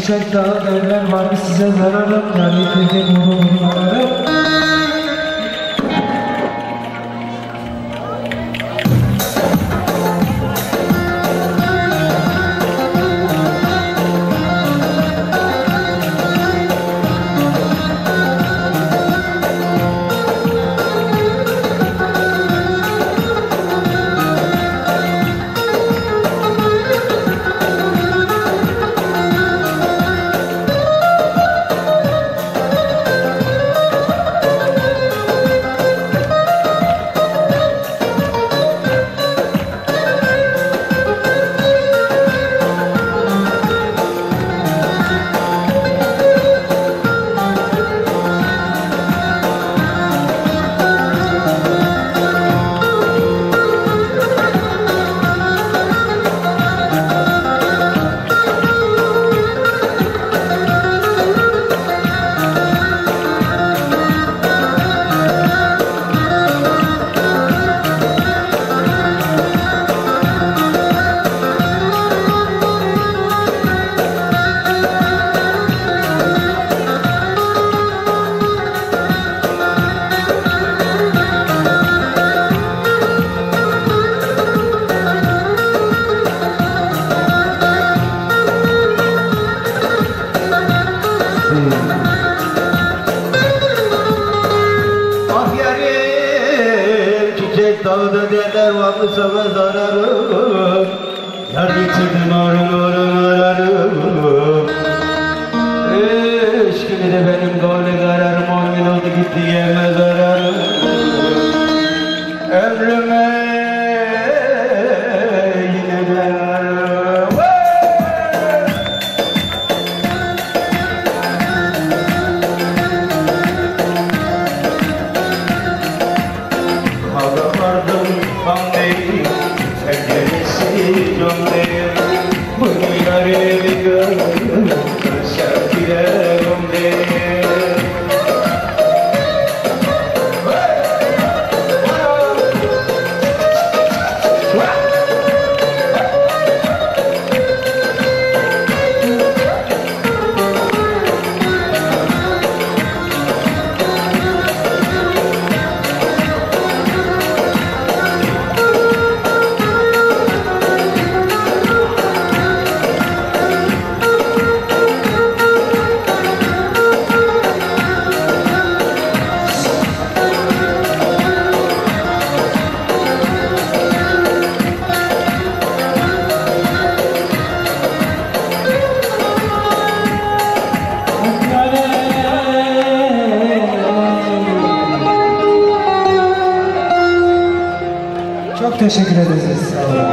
Çiçek dağı derler var size zararım. Yani kıydı vururlarım. Dağda derler vakı sana zararım. Yar getirdim ararım. Eşkili de benim gavle kararım. 10 gün oldu gitti yeme zararım. Ömrüme yine zararım. Ağlardım anlayayım, sevgilisi canlıyım. Bu yarı bir gönlüm, sevgilerim değil. Çok teşekkür ederiz. Sağ olun.